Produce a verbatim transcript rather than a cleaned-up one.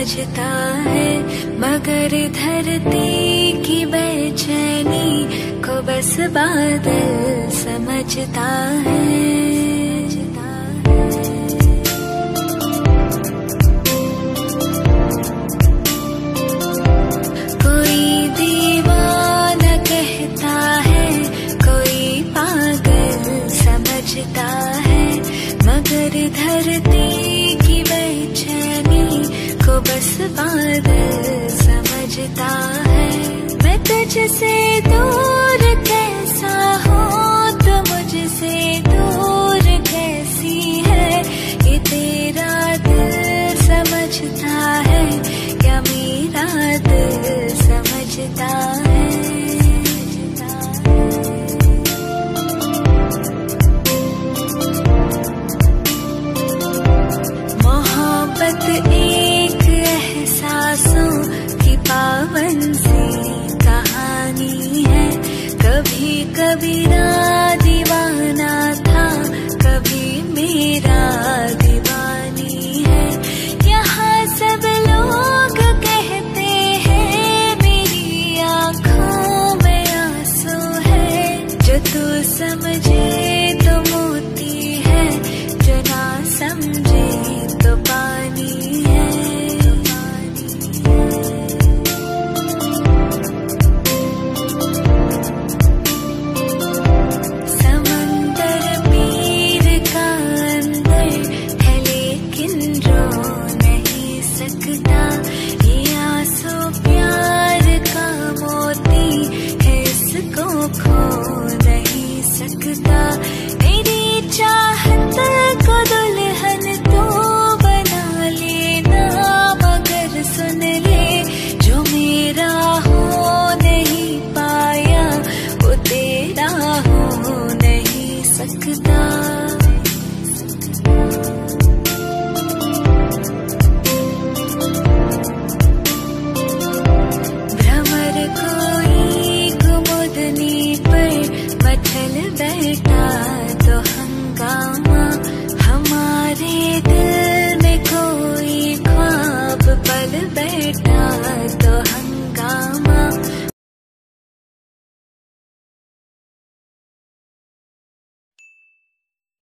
समझता है, मगर धरती की बेचैनी को बस बादल समझता है। कोई दीवाना कहता है, कोई पागल समझता है, मगर धरती की बेचैनी को बस बादल समझता है। मैं तुझसे दूर कैसा हूँ, तो मुझसे दूर कैसी है, ये तेरा दिल समझता है या मेरा दिल समझता है। मोहब्बत एक एहसासों की पावन सी कहानी है, कभी कबीरा दीवाना था, कभी मेरा दीवानी है। यहाँ सब लोग कहते हैं मेरी आँखों में आंसू है, जो तू समझे तो मोती है, जो ना समझे तो पानी है। समंदर पीर का अंदर है, लेकिन रो नहीं सकता, ये आंसू प्यार का मोती है, इसको खो नहीं सकता। मेरी चाहत को दुल्हन तो बना लेना, मगर सुन ले, जो मेरा हो नहीं पाया, वो तेरा हो नहीं सकता।